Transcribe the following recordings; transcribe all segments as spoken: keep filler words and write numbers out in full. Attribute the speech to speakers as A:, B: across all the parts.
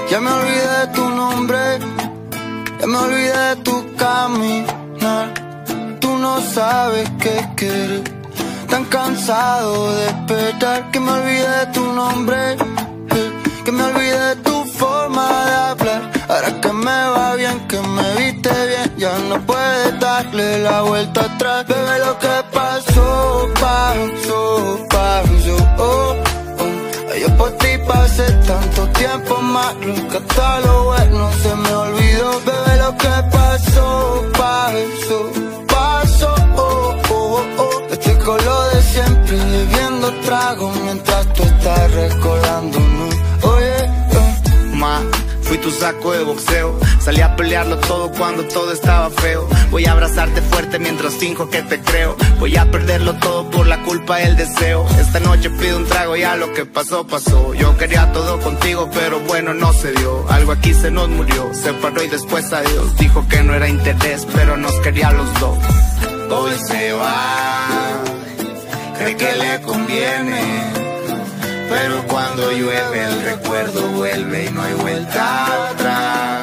A: Ya me olvidé de tu nombre, ya me olvidé de tu caminar. Tú no sabes qué quieres, tan cansado de esperar. Que me olvidé de tu nombre, que me olvidé de tu forma de hablar. Ahora que me va bien, que me viste bien, ya no puedes darle la vuelta atrás. Bebé, lo que pasó, pasó, pasó, oh, oh. Yo por ti pasé tanto tiempo malo, que hasta lo bueno se me olvidó. Bebé, lo que pasó, pasó, pasó, oh, oh, oh. Estoy con lo de siempre, bebiendo trago mientras tú estás recordándonos. Oye, eh.
B: Ma, fui tu saco de boxeo, salí a pelearlo todo cuando todo estaba feo. Voy a abrazarte fuerte mientras finjo que te creo. Voy a perderlo todo por la culpa del deseo. Esta noche pido un trago, ya lo que pasó, pasó. Yo quería todo contigo, pero bueno, no se dio. Algo aquí se nos murió, se paró y después adiós. Dijo que no era interés, pero nos quería los dos. Hoy se va, cree que le conviene, pero cuando llueve el recuerdo vuelve y no hay vuelta atrás.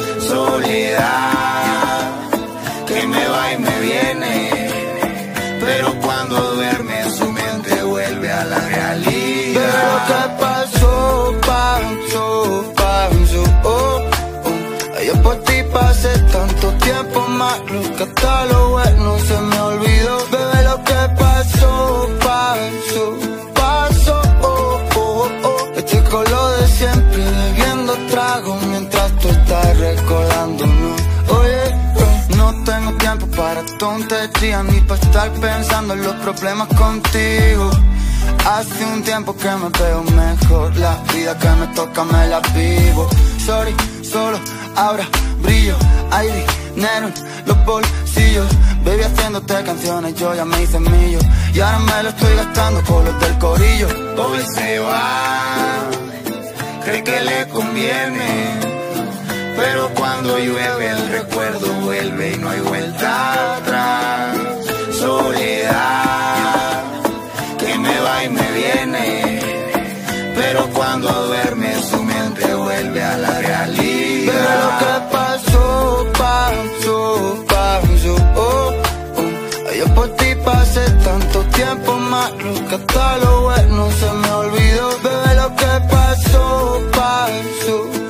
B: Soledad, que me va y me viene, pero cuando duerme su mente vuelve a la realidad.
A: Pero lo que pasó, pasó, pasó, oh, oh. Yo por ti pasé tanto tiempo malo, que hasta lo bueno se me olvidó. Bebé, lo que pasó, pasó, pasó, oh, oh, oh. Estoy con lo de siempre, bebiendo trago mientras tú estás recordándonos. Oye, eh, no tengo tiempo para tonterías ni para estar pensando en los problemas contigo. Hace un tiempo que me veo mejor, la vida que me toca me la vivo. Sorry, solo ahora brillo, hay dinero en los bolsillos. Baby, haciéndote canciones yo ya me hice millo, y ahora me lo estoy gastando con los del corillo.
B: Hoy se va, cree que le conviene, pero cuando llueve el recuerdo vuelve y no hay vuelta atrás. Soledad, que me va y me viene, pero cuando duerme su mente vuelve a la realidad.
A: Pero lo que pasó, pasó, pasó, oh, oh. Yo por ti pasé tanto tiempo malo, que hasta lo bueno se me olvidó. Bebé, lo que pasó, pasó,